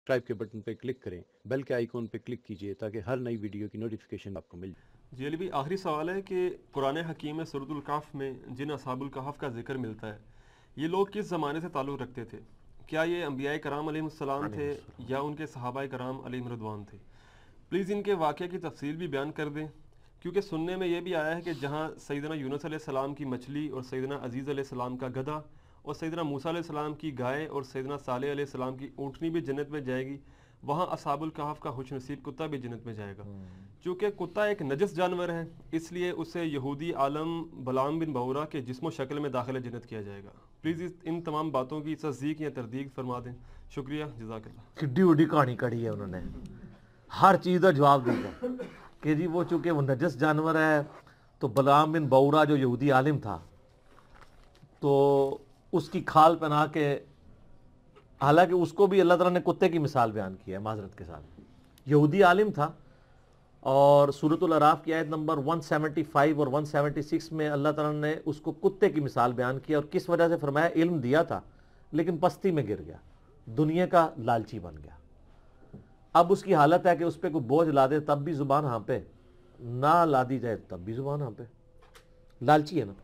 Subscribe کے button پہ click کریں، بیل کے آئیکن پہ کلک کیجئے تاکہ ہر نئی ویڈیو کی نوٹیفیکیشن آپ کو مل جائے۔ جی علی بھائی، آخری سوال ہے کہ قرآن حکیم میں سورۃ الکہف میں جن اصحاب الکہف کا ذکر ملتا ہے، یہ لوگ کس زمانے سے تعلق رکھتے تھے؟ کیا یہ انبیاء کرام علیہ السلام تھے یا ان کے صحابہ کرام علیہم رضوان تھے؟ پلیز ان کے واقعے کی تفصیل بھی بیان کر دیں، کیونکہ سننے میں یہ بھی آیا ہے کہ جہاں سیدنا یونس علیہ السلام کی مچھلی اور سیدنا عزیز علیہ السلام کا گدھا اور سیدنا موسیٰ علیہ السلام کی گائے اور سیدنا صالح علیہ السلام کی اونٹنی بھی جنت میں جائے گی، وہاں اصحاب الکہف کا خوش نصیب کتا بھی جنت میں جائے گا۔ چونکہ کتا ایک نجس جانور ہے، اس لیے اسے یہودی عالم بلعام بن بعورہ کے جسم و شکل میں داخل جنت کیا جائے گا۔ پلیز ان تمام باتوں کی تصدیق یا تردید فرما دیں، شکریہ، جزاک اللہ۔ کڈی وڈی کہانی کڑی ہے، انہوں نے ہر چیز کا جواب دیا کہ جی وہ چونکہ وہ نجس جانور ہے تو بلعام بن بعورہ جو یہودی عالم تھا تو اس کی کھال پہنا کے، حالانکہ اس کو بھی اللہ تعالیٰ نے کتے کی مثال بیان کی ہے، معذرت کے ساتھ یہودی عالم تھا، اور سورۃ الاعراف کی آیت نمبر 175 اور 176 میں اللہ تعالیٰ نے اس کو کتے کی مثال بیان کی، اور کس وجہ سے فرمایا؟ علم دیا تھا لیکن پستی میں گر گیا، دنیا کا لالچی بن گیا۔ اب اس کی حالت ہے کہ اس پہ کوئی بوجھ لا دے تب بھی زبان ہاں پہ، نہ لا دی جائے تب بھی زبان ہاں پہ، لالچی ہے نا۔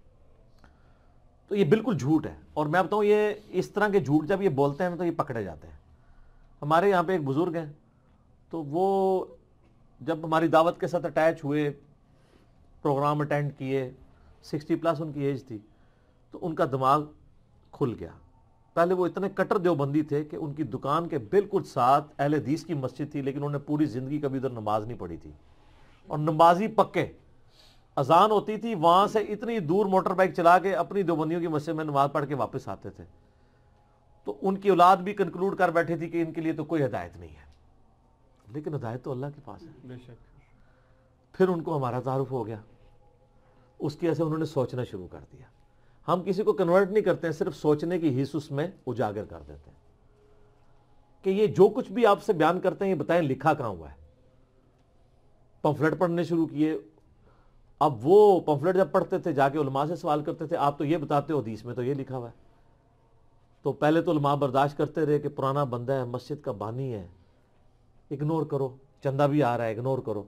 تو یہ بالکل جھوٹ ہے، اور میں بتاؤں یہ اس طرح کے جھوٹ جب یہ بولتے ہیں نا تو یہ پکڑے جاتے ہیں۔ ہمارے یہاں پہ ایک بزرگ ہیں، تو وہ جب ہماری دعوت کے ساتھ اٹیچ ہوئے، پروگرام اٹینڈ کیے، 60+ ان کی ایج تھی، تو ان کا دماغ کھل گیا۔ پہلے وہ اتنے کٹر دیوبندی تھے کہ ان کی دکان کے بالکل ساتھ اہل حدیث کی مسجد تھی، لیکن انہوں نے پوری زندگی کبھی ادھر نماز نہیں پڑھی تھی، اور نمازی پکے، اذان ہوتی تھی وہاں سے اتنی دور موٹر بائک چلا کے اپنی دیوبندیوں کی مسجد میں نماز پڑھ کے واپس آتے تھے۔ تو ان کی اولاد بھی کنکلوڈ کر بیٹھی تھی کہ ان کے لیے تو کوئی ہدایت نہیں ہے، لیکن ہدایت تو اللہ کے پاس ہے۔ بے شک۔ پھر ان کو ہمارا تعارف ہو گیا، اس کی وجہ سے انہوں نے سوچنا شروع کر دیا۔ ہم کسی کو کنورٹ نہیں کرتے ہیں، صرف سوچنے کی حص اس میں اجاگر کر دیتے ہیں کہ یہ جو کچھ بھی آپ سے بیان کرتے ہیں یہ بتائیں لکھا کہاں ہوا ہے۔ پمفلٹ پڑھنے شروع کیے، اب وہ پمفلٹ جب پڑھتے تھے جا کے علماء سے سوال کرتے تھے، آپ تو یہ بتاتے ہو حدیث میں تو یہ لکھا ہوا ہے۔ تو پہلے تو علماء برداشت کرتے رہے کہ پرانا بندہ ہے، مسجد کا بانی ہے، اگنور کرو، چندہ بھی آ رہا ہے، اگنور کرو۔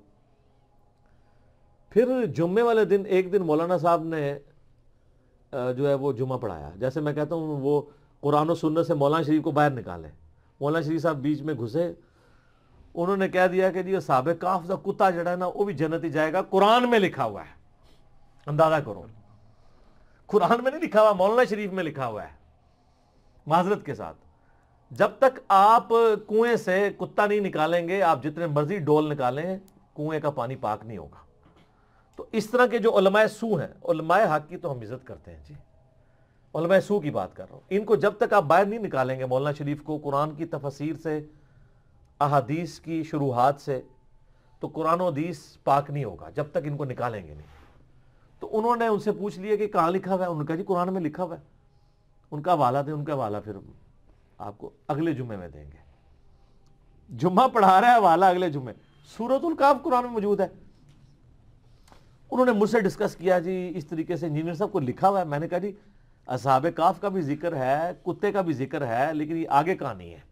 پھر جمعے والے دن ایک دن مولانا صاحب نے جو ہے وہ جمعہ پڑھایا، جیسے میں کہتا ہوں وہ قرآن و سنت سے مولانا شریف کو باہر نکالیں، مولانا شریف صاحب بیچ میں گھسے، انہوں نے کہہ دیا کہ جی اصحاب کہف کا کتا جڑا ہے نا وہ بھی جنت ہی جائے گا، قرآن میں لکھا ہوا ہے۔ اندازہ کرو، قرآن میں نہیں لکھا ہوا، مولانا شریف میں لکھا ہوا ہے۔ معذرت کے ساتھ، جب تک آپ کنویں سے کتا نہیں نکالیں گے، آپ جتنے مرضی ڈول نکالیں، کنویں کا پانی پاک نہیں ہوگا۔ تو اس طرح کے جو علماء سو ہیں، علماء حق کی تو ہم عزت کرتے ہیں جی، علماء سو کی بات کر رہا ہوں، ان کو جب تک آپ باہر نہیں نکالیں گے مولانا شریف کو قرآن کی تفسیر سے، احادیث کی شروحات سے، تو قرآن و حدیث پاک نہیں ہوگا جب تک ان کو نکالیں گے نہیں۔ تو انہوں نے ان سے پوچھ لیا کہ کہاں لکھا ہوا ہے؟ انہوں نے کہا جی قرآن میں لکھا ہوا ہے۔ ان کا حوالہ دیں، ان کا حوالہ پھر آپ کو اگلے جمعے میں دیں گے۔ جمعہ پڑھا رہا ہے، حوالہ اگلے جمعے، سورۃ الکہف قرآن میں موجود ہے۔ انہوں نے مجھ سے ڈسکس کیا، جی اس طریقے سے انجینئر صاحب کو لکھا ہوا ہے۔ میں نے کہا جی اصحاب کہف کا بھی ذکر ہے، کتے کا بھی ذکر ہے، لیکن یہ آگے کہانی ہے۔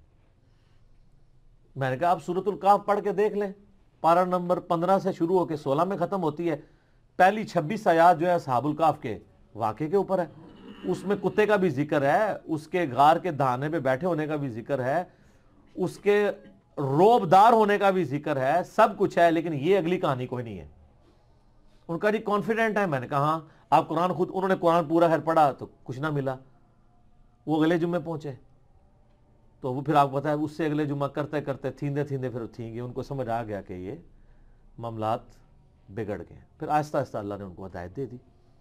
میں نے کہا آپ سورۃ الکہف پڑھ کے دیکھ لیں، پارہ نمبر 15 سے شروع ہو کے 16 میں ختم ہوتی ہے، پہلی 26 آیات جو ہے اصحاب الکہف کے واقعے کے اوپر ہے۔ اس میں کتے کا بھی ذکر ہے، اس کے غار کے دہانے پہ بیٹھے ہونے کا بھی ذکر ہے، اس کے روبدار ہونے کا بھی ذکر ہے، سب کچھ ہے، لیکن یہ اگلی کہانی کوئی نہیں ہے۔ ان کا جی کانفیڈنٹ ہے؟ میں نے کہا ہاں آپ قرآن خود، انہوں نے قرآن پورا خیر پڑھا تو کچھ نہ ملا، وہ اگلے جمعے پہنچے، تو وہ پھر آپ کو پتا ہے اس سے اگلے جمعہ کرتے کرتے تھیندے پھر تھیں گے، ان کو سمجھ آ گیا کہ یہ معاملات بگڑ گئے، پھر آہستہ آہستہ اللہ نے ان کو ہدایت دے دی۔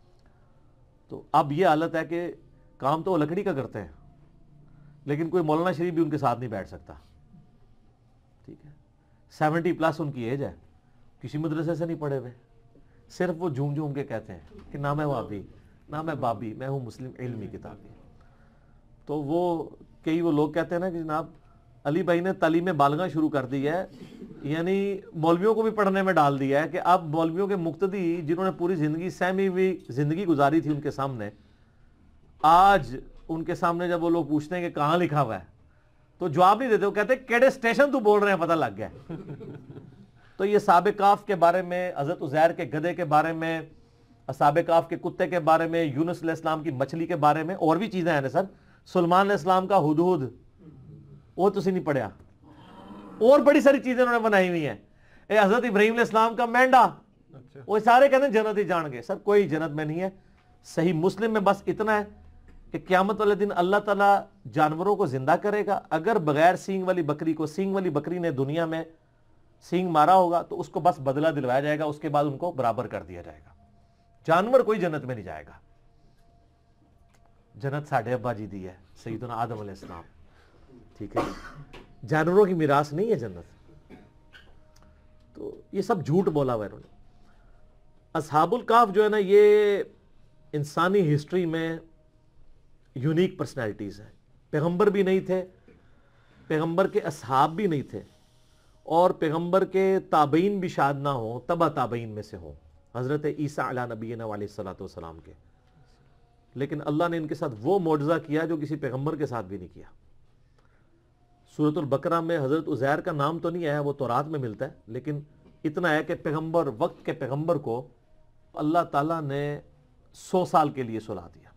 تو اب یہ حالت ہے کہ کام تو وہ لکڑی کا کرتے ہیں، لیکن کوئی مولانا شریف بھی ان کے ساتھ نہیں بیٹھ سکتا، ٹھیک ہے؟ 70+ ان کی ایج ہے، کسی مدرسے سے نہیں پڑھے ہوئے، صرف وہ جھوم جھوم کے کہتے ہیں کہ نہ میں وہابی، نہ میں بابی، میں ہوں مسلم علمی کتابی۔ تو کئی وہ لوگ کہتے ہیں نا کہ جناب علی بھائی نے تعلیم بالغاں شروع کر دی ہے، یعنی مولویوں کو بھی پڑھنے میں ڈال دیا ہے کہ اب مولویوں کے مقتدی جنہوں نے پوری زندگی سہمی ہوئی زندگی گزاری تھی ان کے سامنے، آج ان کے سامنے جب وہ لوگ پوچھتے ہیں کہ کہاں لکھا ہوا ہے تو جواب نہیں دیتے, وہ کہتے کیڑے اسٹیشن تو بول رہے ہیں, پتہ لگ گیا. تو یہ اصحاب کہف کے بارے میں, حضرت عزیر کے گدھے کے بارے میں, اصحاب کہف کے کتے کے بارے میں, یونس علیہ السلام کی مچھلی کے بارے میں, اور بھی چیزیں ہیں نا سر. سلیمان علیہ السلام کا ہدہد, وہ تسی نہیں پڑھیا, اور بڑی ساری چیزیں انہوں نے بنائی ہوئی ہیں. حضرت ابراہیم علیہ السلام کا مینڈا, وہ سارے کہتے ہیں جنت ہی جان گے. سر کوئی جنت میں نہیں ہے. صحیح مسلم میں بس اتنا ہے کہ قیامت والے دن اللہ تعالیٰ جانوروں کو زندہ کرے گا. اگر بغیر سینگ والی بکری کو سینگ والی بکری نے دنیا میں سینگ مارا ہوگا تو اس کو بس بدلہ دلوایا جائے گا, اس کے بعد ان کو برابر کر دیا جائے گا. جانور کوئی جنت میں نہیں جائے گا. جنت ساڑھے ابا جی دی ہے, سیدنا آدم علیہ السلام, ٹھیک ہے. جانوروں کی میراث نہیں ہے جنت. تو یہ سب جھوٹ بولا ہوا ہے انہوں نے. اصحاب الکہف جو ہے نا, یہ انسانی ہسٹری میں یونیک پرسنالٹیز ہیں. پیغمبر بھی نہیں تھے, پیغمبر کے اصحاب بھی نہیں تھے, اور پیغمبر کے تابعین بھی شاید نہ ہوں, تبع تابعین میں سے ہوں, حضرت عیسیٰ علیہ نبینا علیہ الصلوۃ والسلام کے. لیکن اللہ نے ان کے ساتھ وہ معجزہ کیا جو کسی پیغمبر کے ساتھ بھی نہیں کیا. سورۃ البقرہ میں حضرت عزیر کا نام تو نہیں آیا, وہ تورات میں ملتا ہے, لیکن اتنا ہے کہ پیغمبر, وقت کے پیغمبر کو اللہ تعالیٰ نے 100 سال کے لیے سلا دیا.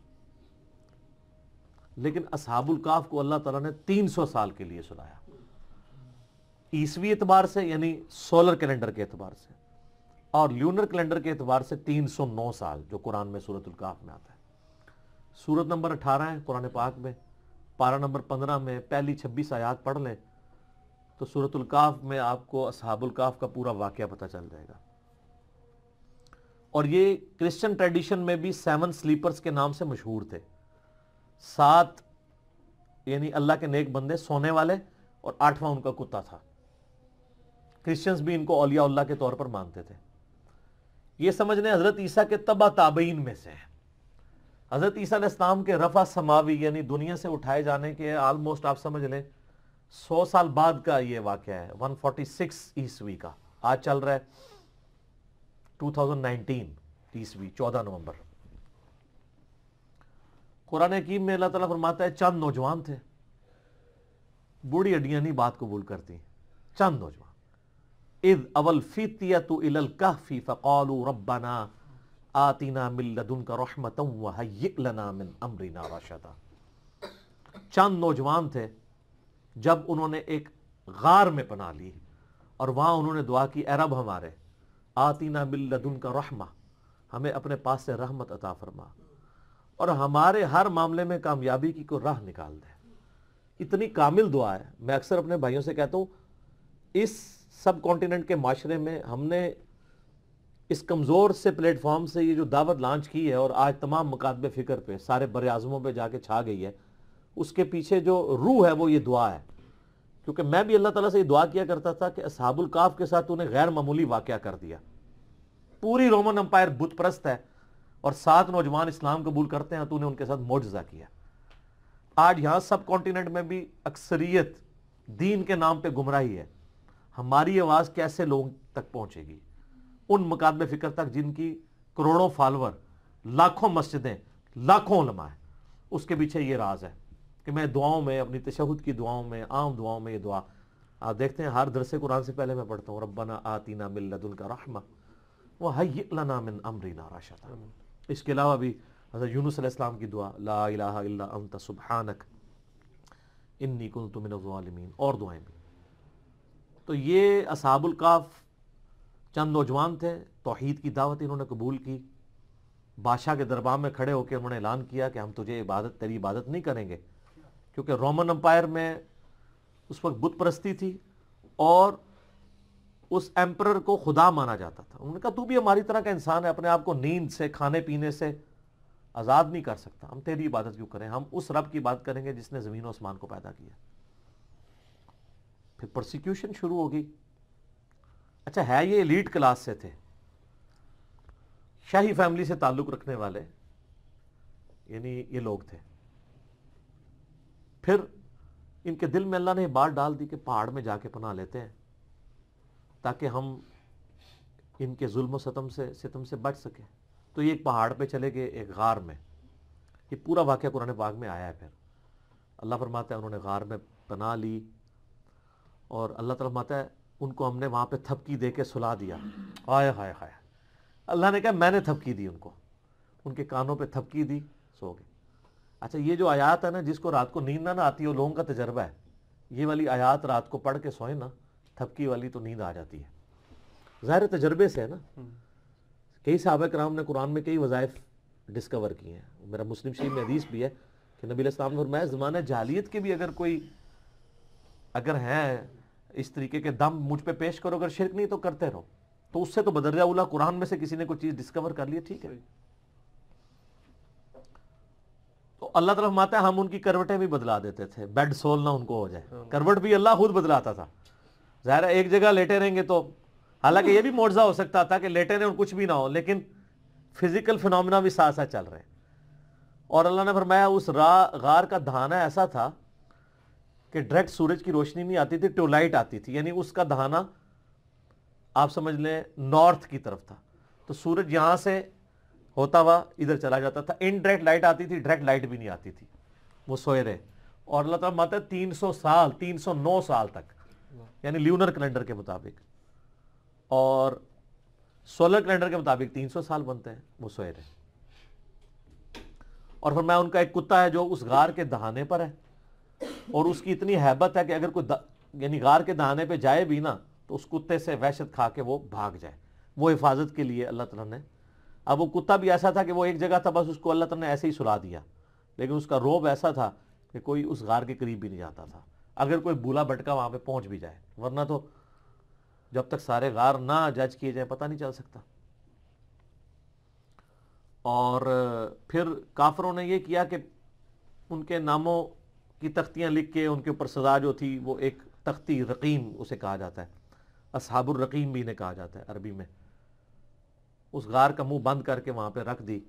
لیکن اصحاب الکہف کو اللہ تعالیٰ نے 300 سال کے لیے سلایا, عیسوی اعتبار سے یعنی سولر کیلنڈر کے اعتبار سے, اور لیونر کیلنڈر کے اعتبار سے 309 سال, جو قرآن میں سورۃ الکہف میں آتا ہے. سورت نمبر 18 ہے قرآن پاک میں, پارہ نمبر 15 میں پہلی 26 آیات پڑھ لیں تو سورۃ الکہف میں آپ کو اصحاب الکہف کا پورا واقعہ پتہ چل جائے گا. اور یہ کرسچن ٹریڈیشن میں بھی 7 سلیپرز کے نام سے مشہور تھے. 7 یعنی اللہ کے نیک بندے سونے والے, اور 8واں ان کا کتا تھا. کرسچنز بھی ان کو اولیاء اللہ کے طور پر مانتے تھے. یہ سمجھنے حضرت عیسیٰ کے تبع تابعین میں سے ہیں. حضرت عیسیٰ علیہ السلام کے رفع سماوی یعنی دنیا سے اٹھائے جانے کے آلموسٹ آپ سمجھ لیں 100 سال بعد کا یہ واقعہ ہے. 146 عیسوی کا, آج چل رہا ہے 2019 عیسوی 14 نومبر. قرآن حکیم میں اللہ تعالیٰ فرماتا ہے چند نوجوان تھے, بوڑھی ہڈیاں نہیں بات قبول کرتی, چند نوجوان. اذ اول فتیۃ الی الکہف فقالوا ربنا آتنا من لدنک رحمۃ وہیئ لنا من امرنا رشدا. چند نوجوان تھے جب انہوں نے ایک غار میں پناہ لی, اور وہاں انہوں نے دعا کی, اے رب ہمارے, آتنا من لدنک رحمہ, ہمیں اپنے پاس سے رحمت عطا فرما, اور ہمارے ہر معاملے میں کامیابی کی کوئی راہ نکال دے. اتنی کامل دعا ہے. میں اکثر اپنے بھائیوں سے کہتا ہوں, اس سب کانٹیننٹ کے معاشرے میں ہم نے اس کمزور سے پلیٹ فارم سے یہ جو دعوت لانچ کی ہے, اور آج تمام مکاتب فکر پہ سارے بر اعظموں پہ جا کے چھا گئی ہے, اس کے پیچھے جو روح ہے وہ یہ دعا ہے. کیونکہ میں بھی اللہ تعالیٰ سے یہ دعا کیا کرتا تھا کہ اصحاب الکہف کے ساتھ انہیں غیر معمولی واقعہ کر دیا. پوری رومن امپائر بت پرست ہے, اور 7 نوجوان اسلام قبول کرتے ہیں, تو انہیں ان کے ساتھ معجزہ کیا. آج یہاں سب کانٹیننٹ میں بھی اکثریت دین کے نام پہ گمراہی ہے. ہماری آواز کیسے لوگوں تک پہنچے گی؟ ان مکاتب فکر تک جن کی کروڑوں فالور, لاکھوں مسجدیں, لاکھوں علماء ہیں. اس کے پیچھے یہ راز ہے کہ میں دعاؤں میں, اپنی تشہد کی دعاؤں میں, عام دعاؤں میں یہ دعا آپ دیکھتے ہیں, ہر درس قرآن سے پہلے میں پڑھتا ہوں ربنا آتینا من لدنک رحمہ وہیئ لنا من امرنا رشدا. اس کے علاوہ بھی حضرت یونس علیہ السلام کی دعا, لا الہ الا انت سبحانک انی کنت من الظالمین, اور دعائیں بھی. تو یہ اصحاب الکہف چند نوجوان تھے, توحید کی دعوت انہوں نے قبول کی. بادشاہ کے دربار میں کھڑے ہو کے انہوں نے اعلان کیا کہ ہم تجھے تیری عبادت نہیں کریں گے, کیونکہ رومن امپائر میں اس وقت بت پرستی تھی, اور اس ایمپرر کو خدا مانا جاتا تھا. انہوں نے کہا تو بھی ہماری طرح کا انسان ہے, اپنے آپ کو نیند سے, کھانے پینے سے آزاد نہیں کر سکتا, ہم تیری عبادت کیوں کریں, ہم اس رب کی بات کریں گے جس نے زمین و آسمان کو پیدا کیا. پھر پرسیکیوشن شروع ہوگی. اچھا ہے یہ ایلیٹ کلاس سے تھے, شاہی فیملی سے تعلق رکھنے والے, یعنی یہ لوگ تھے. پھر ان کے دل میں اللہ نے بات ڈال دی کہ پہاڑ میں جا کے پناہ لیتے ہیں تاکہ ہم ان کے ظلم و ستم سے بچ سکیں. تو یہ ایک پہاڑ پہ چلے گئے, ایک غار میں. یہ پورا واقعہ قرآن پاک میں آیا ہے. پھر اللہ فرماتا ہے انہوں نے غار میں پناہ لی، اور اللہ تعالیٰ فرماتا ہے ان کو ہم نے وہاں پہ تھپکی دے کے سلا دیا. ہائے ہائے ہائے، اللہ نے کہا میں نے تھپکی دی ان کو، ان کے کانوں پہ تھپکی دی، سو گئے. اچھا یہ جو آیات ہے نا، جس کو رات کو نیند نہ آتی ہے وہ لوگوں کا تجربہ ہے. یہ والی آیات رات کو پڑھ کے سوئیں نا، تھپکی والی تو نیند آ جاتی ہے. ظاہر تجربے سے ہے نا. کئی صحابہ کرام نے قرآن میں کئی وظائف ڈسکور کیے ہیں. میرا مسلم شریف میں حدیث بھی ہے کہ نبی علیہ السلام نے فرمایا زمانہ جاہلیت کے بھی اگر ہیں اس طریقے کے دم مجھ پہ پیش کرو، اگر شرک نہیں تو کرتے رہو. تو اس سے تو بدرجہ اولیٰ قرآن میں سے کسی نے کوئی چیز ڈسکور کر لی، ٹھیک ہے. تو اللہ تعالیٰ فرماتا ہے ہم ان کی کروٹیں بھی بدلا دیتے تھے، بیڈ سول نہ ان کو ہو جائے. کروٹ بھی اللہ خود بدلاتا تھا. ظاہر ہے ایک جگہ لیٹے رہیں گے تو، حالانکہ یہ بھی معجزہ ہو سکتا تھا کہ لیٹے رہیں اور کچھ بھی نہ ہو، لیکن فزیکل فنومینا بھی ساتھ ساتھ چل رہے ہیں. اور اللہ نے فرمایا اس غار کا دہانہ ایسا تھا کہ ڈائریکٹ سورج کی روشنی نہیں آتی تھی، ٹیولائٹ آتی تھی. یعنی اس کا دہانہ آپ سمجھ لیں نارتھ کی طرف تھا، تو سورج یہاں سے ہوتا ہوا ادھر چلا جاتا تھا. انڈائریکٹ لائٹ آتی تھی، ڈائریکٹ لائٹ بھی نہیں آتی تھی. وہ سوئے رہے. اور اللہ تعالیٰ ماتا ہے 300 سال 309 سال تک، یعنی لیونر کیلنڈر کے مطابق، اور سولر کیلنڈر کے مطابق 300 سال بنتے ہیں، وہ سوئے رہے. اور فرمایا ان کا ایک کتا ہے جو اس غار کے دہانے پر ہے، اور اس کی اتنی ہیبت ہے کہ اگر کوئی یعنی غار کے دہانے پہ جائے بھی نا تو اس کتے سے وحشت کھا کے وہ بھاگ جائے. وہ حفاظت کے لیے اللہ تعالیٰ نے. اب وہ کتا بھی ایسا تھا کہ وہ ایک جگہ تھا، بس اس کو اللہ تعالیٰ نے ایسے ہی سلا دیا، لیکن اس کا روب ایسا تھا کہ کوئی اس غار کے قریب بھی نہیں جاتا تھا اگر کوئی بولا بٹکا وہاں پہ پہنچ بھی جائے. ورنہ تو جب تک سارے غار نہ جج کیے جائیں پتہ نہیں چل سکتا. اور پھر کافروں نے یہ کیا کہ ان کے ناموں کی تختیاں لکھ کے ان کے اوپر سزا جو تھی، وہ ایک تختی رقیم اسے کہا جاتا ہے، اصحاب الرقیم بھی انہیں کہا جاتا ہے عربی میں. اس غار کا منہ بند کر کے وہاں پہ رکھ دی.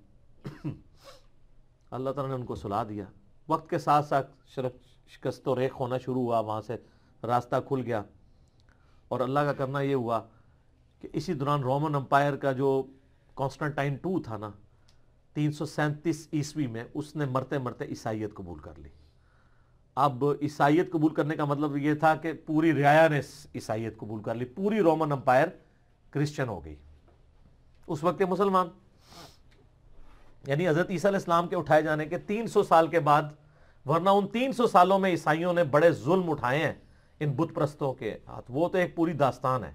اللہ تعالیٰ نے ان کو سلا دیا. وقت کے ساتھ ساتھ شکست و ریخ ہونا شروع ہوا، وہاں سے راستہ کھل گیا. اور اللہ کا کرنا یہ ہوا کہ اسی دوران رومن امپائر کا جو کانسٹنٹائن 2 تھا نا 337 عیسوی میں، اس نے مرتے مرتے عیسائیت قبول کر لی. اب عیسائیت قبول کرنے کا مطلب یہ تھا کہ پوری رعایا نے عیسائیت قبول کر لی، پوری رومن امپائر کرسچن ہو گئی اس وقت کے مسلمان. یعنی حضرت عیسیٰ علیہ السلام کے اٹھائے جانے کے 300 سال کے بعد. ورنہ ان 300 سالوں میں عیسائیوں نے بڑے ظلم اٹھائے ہیں ان بت پرستوں کے ہاتھ، وہ تو ایک پوری داستان ہے.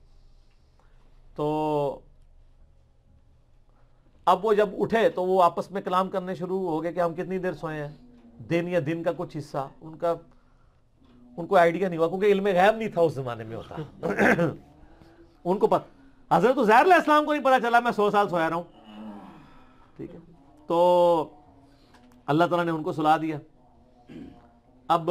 تو اب وہ جب اٹھے تو وہ آپس میں کلام کرنے شروع ہو گئے کہ ہم کتنی دیر سوئے ہیں. دن یا دن کا کچھ حصہ ان کو آئیڈیا نہیں ہوا، کیونکہ علم غیب نہیں تھا اس زمانے میں ہوتا. ان کو حضرت عزیر علیہ السلام کو نہیں پتا چلا میں 100 سال سویا رہا ہوں. ٹھیک ہے، تو اللہ تعالیٰ نے ان کو سلا دیا. اب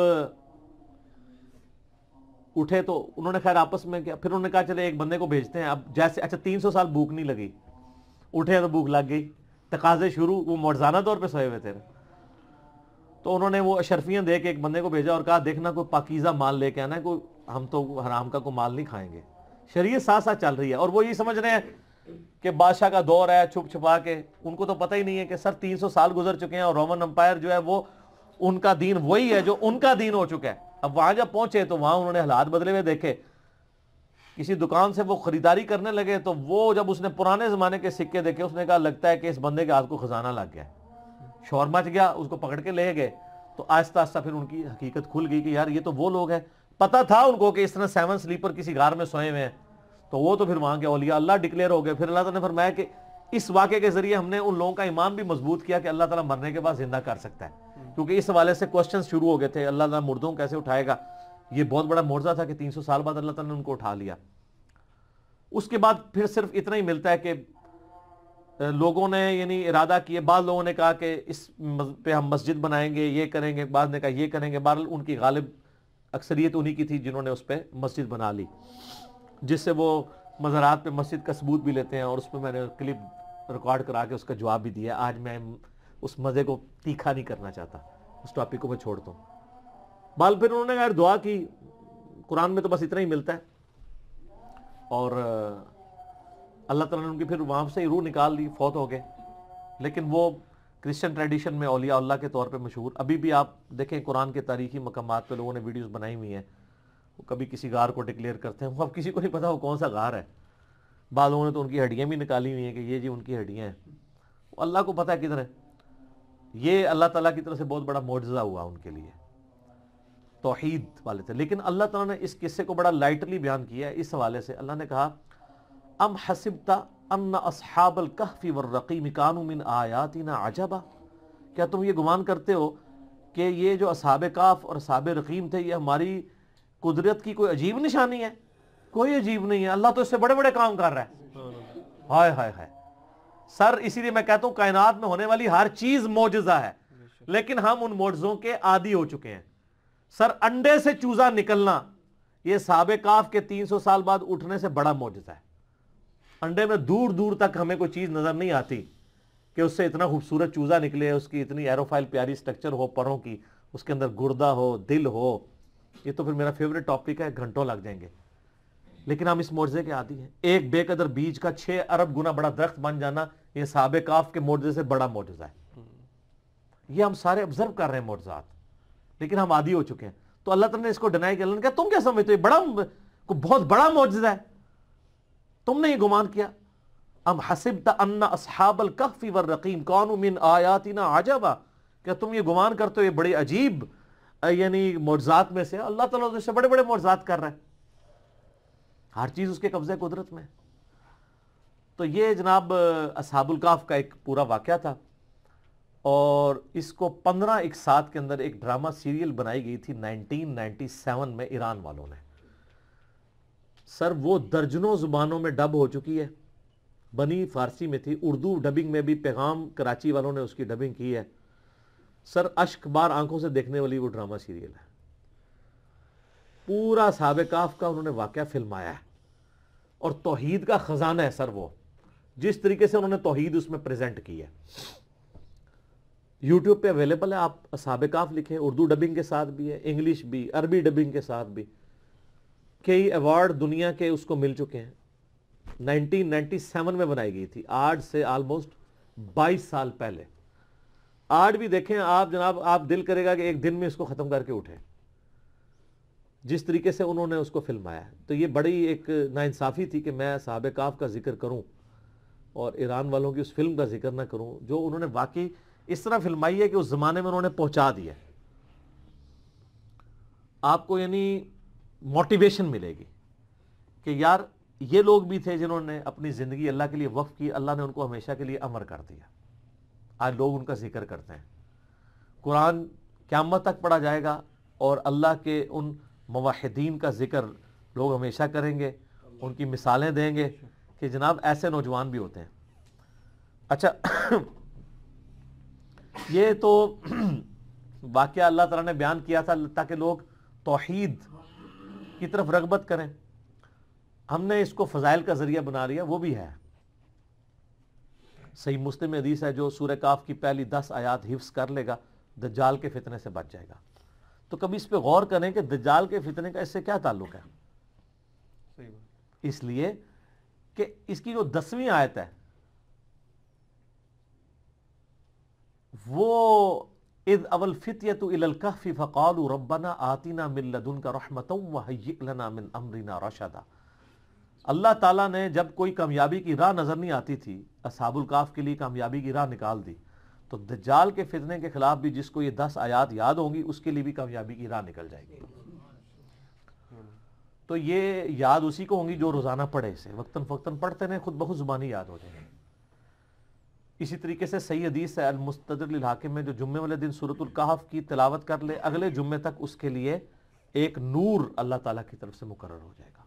اٹھے تو انہوں نے خیر آپس میں کیا، پھر انہوں نے کہا چلے ایک بندے کو بھیجتے ہیں. اب جیسے اچھا 300 سال بھوک نہیں لگی، اٹھے تو بھوک لگ گئی، تقاضے شروع. وہ معجزانہ طور پہ سوئے ہوئے تھے، تو انہوں نے وہ اشرفیاں دے کے ایک بندے کو بھیجا اور کہا دیکھنا کوئی پاکیزہ مال لے کے آنا ہے، کوئی ہم تو حرام کا کوئی مال نہیں کھائیں گے. شریعت ساتھ ساتھ چل رہی ہے اور وہ یہ سمجھ رہے ہیں کہ بادشاہ کا دور ہے، چھپ چھپا کے. ان کو تو پتہ ہی نہیں ہے کہ سر 300 سال گزر چکے ہیں اور رومن امپائر جو ہے وہ ان کا دین وہی ہے جو ان کا دین ہو چکا ہے. اب وہاں جب پہنچے تو وہاں انہوں نے حالات بدلے ہوئے دیکھے. کسی دکان سے وہ خریداری کرنے لگے تو وہ جب اس نے پرانے زمانے کے سکے دیکھے اس نے کہا لگتا ہے کہ اس بندے کے ہاتھ کو خزانہ لگ گیا. شور مچ گیا، اس کو پکڑ کے لے گئے. تو آہستہ آہستہ پھر ان کی حقیقت کھل گئی کہ یار یہ تو وہ لوگ ہیں. پتہ تھا ان کو کہ اس طرح 7 سلیپر کسی غار میں سوئے ہوئے ہیں. تو وہ تو پھر وہاں کے اولیاء اللہ ڈکلیئر ہو گئے. پھر اللہ تعالیٰ نے فرمایا کہ اس واقعے کے ذریعے ہم نے ان لوگوں کا ایمان بھی مضبوط کیا کہ اللہ تعالیٰ مرنے کے بعد زندہ کر سکتا ہے. کیونکہ اس حوالے سے کوسچنز شروع ہو گئے تھے، اللہ تعالیٰ مردوں کو کیسے اٹھائے گا. یہ بہت بڑا معجزہ تھا کہ 300 سال بعد اللہ تعالیٰ نے ان کو اٹھا لیا. اس کے بعد پھر صرف اتنا ہی ملتا ہے کہ لوگوں نے یعنی ارادہ کیے. بعض لوگوں نے کہا کہ اس پہ ہم مسجد بنائیں گے، یہ کریں گے. بعض نے کہا یہ کریں گے. بہرحال ان کی غالب اکثریت انہی کی تھی جنہوں نے اس پہ مسجد بنا لی، جس سے وہ مزارات پہ مسجد کا ثبوت بھی لیتے ہیں. اور اس پہ میں نے کلپ ریکارڈ کرا کے اس کا جواب بھی دیا. آج میں اس مزے کو تیکھا نہیں کرنا چاہتا، اس ٹاپک کو میں چھوڑتا ہوں. بال پھر انہوں نے کہا دعا کی. قرآن میں تو بس اتنا ہی ملتا ہے. اور اللہ تعالیٰ نے ان کی پھر وہاں سے روح نکال لی، فوت ہو گئے. لیکن وہ کرسچن ٹریڈیشن میں اولیاء اللہ کے طور پہ مشہور. ابھی بھی آپ دیکھیں قرآن کے تاریخی مقامات پہ لوگوں نے ویڈیوز بنائی ہوئی ہیں. وہ کبھی کسی غار کو ڈکلیئر کرتے ہیں, وہ اب کسی کو نہیں پتا وہ کون سا غار ہے. بعض لوگوں نے تو ان کی ہڈیاں بھی نکالی ہوئی ہیں کہ یہ جی ان کی ہڈیاں ہیں. وہ اللہ کو پتہ ہے کدھر ہے. یہ اللہ تعالیٰ کی طرف سے بہت بڑا معجزہ ہوا ان کے لیے, توحید والے تھے. لیکن اللہ تعالیٰ نے اس قصے کو بڑا لائٹلی بیان کیا ہے. اس حوالے سے اللہ نے کہا ام حسبت ان اصحاب الکہف والرقیم کانوا من آیاتنا عجبا, کیا تم یہ گمان کرتے ہو کہ یہ جو اصحاب کہف اور اصحاب رقیم تھے یہ ہماری قدرت کی کوئی عجیب نشانی ہے؟ کوئی عجیب نہیں ہے, اللہ تو اس سے بڑے بڑے کام کر رہا ہے. ہائے ہائے ہائے سر, اسی لیے میں کہتا ہوں کائنات میں ہونے والی ہر چیز معجزہ ہے, لیکن ہم ان معجزوں کے عادی ہو چکے ہیں. سر انڈے سے چوزا نکلنا یہ اصحاب کہف کے 300 سال بعد اٹھنے سے بڑا معجزہ ہے. انڈے میں دور دور تک ہمیں کوئی چیز نظر نہیں آتی کہ اس سے اتنا خوبصورت چوزا نکلے, اس کی اتنی ایروفائل پیاری سٹرکچر ہو پروں کی, اس کے اندر گردہ ہو, دل ہو. یہ تو پھر میرا فیوریٹ ٹاپک ہے, گھنٹوں لگ جائیں گے. لیکن ہم اس معجزے کے عادی ہیں. ایک بے قدر بیج کا 6 ارب گنا بڑا درخت بن جانا یہ اصحاب کہف کے معجزے سے بڑا معجزہ ہے. یہ ہم سارے آبزرو کر رہے ہیں معجزات, لیکن ہم عادی ہو چکے ہیں. تو اللہ تعالیٰ نے اس کو ڈینائی کیا. اللہ نے کہا تم کیا سمجھتے ہو یہ بہت بڑا معجزہ ہے, تم نے یہ گمان کیا. ام حسبت ان اصحاب الکہف والرقیم کانوا من آیاتنا عجبا, کیا تم یہ گمان کرتے ہو یہ بڑے عجیب یعنی معجزات میں سے؟ اللہ تعالیٰ اس سے بڑے بڑے معجزات کر رہا ہے. ہر چیز اس کے قبضہ قدرت میں. تو یہ جناب اصحاب الکہف کا ایک پورا واقعہ تھا, اور اس کو 15 اقساط کے اندر ایک ڈرامہ سیریل بنائی گئی تھی 1997 میں ایران والوں نے. سر وہ درجنوں زبانوں میں ڈب ہو چکی ہے. بنی فارسی میں تھی, اردو ڈبنگ میں بھی پیغام کراچی والوں نے اس کی ڈبنگ کی ہے. سر اشک بار آنکھوں سے دیکھنے والی وہ ڈرامہ سیریل ہے. پورا اصحاب کہف کا انہوں نے واقعہ فلمایا ہے, اور توحید کا خزانہ ہے سر وہ, جس طریقے سے انہوں نے توحید اس میں پریزنٹ کی ہے. یوٹیوب پہ اویلیبل ہے, آپ اصحاب کہف لکھیں, اردو ڈبنگ کے ساتھ بھی ہے, انگلش بھی, عربی ڈبنگ کے ساتھ بھی. کئی ایوارڈ دنیا کے اس کو مل چکے ہیں. 1997 میں بنائی گئی تھی, آج سے آلموسٹ 22 سال پہلے. آج بھی دیکھیں آپ جناب, آپ دل کرے گا کہ ایک دن میں اس کو ختم کر کے اٹھیں, جس طریقے سے انہوں نے اس کو فلمایا ہے. تو یہ بڑی ایک ناانصافی تھی کہ میں اصحاب کہف کا ذکر کروں اور ایران والوں کی اس فلم کا ذکر نہ کروں, جو انہوں نے واقعی اس طرح فلمائی ہے کہ اس زمانے میں انہوں نے پہنچا دیا. آپ کو یعنی موٹیویشن ملے گی کہ یار یہ لوگ بھی تھے جنہوں نے اپنی زندگی اللہ کے لیے وقف کی, اللہ نے ان کو ہمیشہ کے لیے امر کر دیا. آج لوگ ان کا ذکر کرتے ہیں. قرآن قیامت تک پڑھا جائے گا, اور اللہ کے ان موحدین کا ذکر لوگ ہمیشہ کریں گے, ان کی مثالیں دیں گے کہ جناب ایسے نوجوان بھی ہوتے ہیں. اچھا یہ تو واقعہ اللہ تعالیٰ نے بیان کیا تھا تاکہ لوگ توحید کی طرف رغبت کریں. ہم نے اس کو فضائل کا ذریعہ بنا لیا, وہ بھی ہے. صحیح مسلم میں حدیث ہے, جو سورہ کہف کی پہلی 10 آیات حفظ کر لے گا دجال کے فتنے سے بچ جائے گا. تو کبھی اس پہ غور کریں کہ دجال کے فتنے کا اس سے کیا تعلق ہے. اس لیے کہ اس کی جو 10ویں آیت ہے وہ اذ اول فتیۃ الی الکہف فقالوا ربنا آتنا من لدنک رحمۃ وہیئ لنا من امرنا رشدا. اللہ تعالیٰ نے جب کوئی کامیابی کی راہ نظر نہیں آتی تھی, اصحاب الکہف کے لیے کامیابی کی راہ نکال دی. تو دجال کے فتنے کے خلاف بھی جس کو یہ 10 آیات یاد ہوں گی اس کے لیے بھی کامیابی کی راہ نکل جائے گی. تو یہ یاد اسی کو ہوں گی جو روزانہ پڑھے اسے, وقتاً فوقتاً پڑھتے رہیں, خود بخود زبانی یاد ہو جائیں گے. اسی طریقے سے صحیح حدیث ہے المستدرک للحاکم میں, جو جمعے والے دن سورۃ الکہف کی تلاوت کر لے اگلے جمعے تک اس کے لیے ایک نور اللہ تعالیٰ کی طرف سے مقرر ہو جائے گا.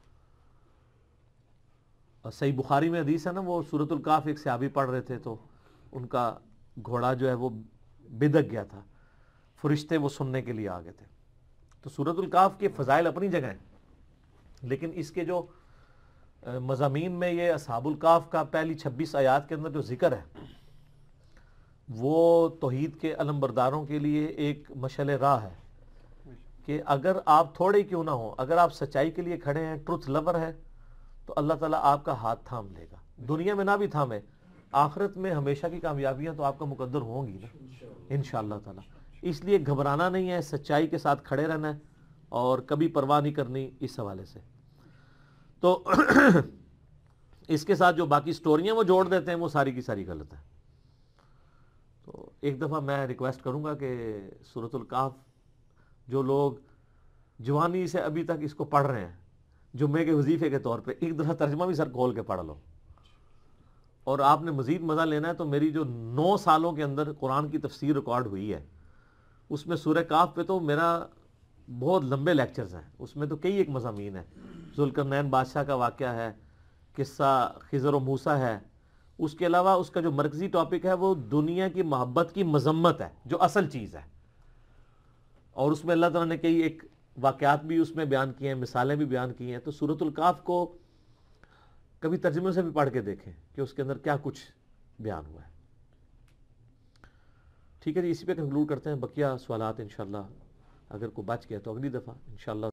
اور صحیح بخاری میں حدیث ہے نا, وہ سورۃ الکہف ایک صحابی پڑھ رہے تھے تو ان کا گھوڑا جو ہے وہ بدک گیا تھا, فرشتے وہ سننے کے لیے آ گئے تھے. تو سورۃ الکہف کے فضائل اپنی جگہ ہیں, لیکن اس کے جو مضامین میں یہ اصحاب الکہف کا پہلی 26 آیات کے اندر جو ذکر ہے وہ توحید کے علم برداروں کے لیے ایک مشعل راہ ہے کہ اگر آپ تھوڑے کیوں نہ ہو, اگر آپ سچائی کے لیے کھڑے ہیں, ٹروتھ لور ہے, تو اللہ تعالیٰ آپ کا ہاتھ تھام لے گا. دنیا میں نہ بھی تھامے, آخرت میں ہمیشہ کی کامیابیاں تو آپ کا مقدر ہوں گی نا انشاءاللہ تعالی. اس لیے گھبرانا نہیں ہے, سچائی کے ساتھ کھڑے رہنا ہے اور کبھی پرواہ نہیں کرنی اس حوالے سے. تو اس کے ساتھ جو باقی سٹوریاں وہ جوڑ دیتے ہیں وہ ساری کی ساری غلط ہے. تو ایک دفعہ میں ریکویسٹ کروں گا کہ سورۃ الکہف جو لوگ جوانی سے ابھی تک اس کو پڑھ رہے ہیں جمعے کے وظیفے کے طور پہ, ایک دفعہ ترجمہ بھی سر کھول کے پڑھ لو. اور آپ نے مزید مزہ لینا ہے تو میری جو 9 سالوں کے اندر قرآن کی تفسیر ریکارڈ ہوئی ہے اس میں سورہ کہف پہ تو میرا بہت لمبے لیکچرز ہیں, اس میں تو کئی ایک مضامین ہیں. ذوالقرنین بادشاہ کا واقعہ ہے, قصہ خضر و موسیٰ ہے, اس کے علاوہ اس کا جو مرکزی ٹاپک ہے وہ دنیا کی محبت کی مذمت ہے جو اصل چیز ہے. اور اس میں اللہ تعالیٰ نے کئی ایک واقعات بھی اس میں بیان کیے ہیں, مثالیں بھی بیان کی ہیں. تو سورۃ الکہف کو کبھی ترجمے سے بھی پڑھ کے دیکھیں کہ اس کے اندر کیا کچھ بیان ہوا ہے. ٹھیک ہے جی, اسی پہ کنکلوڈ کرتے ہیں. بقیہ سوالات انشاءاللہ اگر کوئی بچ گیا تو اگلی دفعہ انشاءاللہ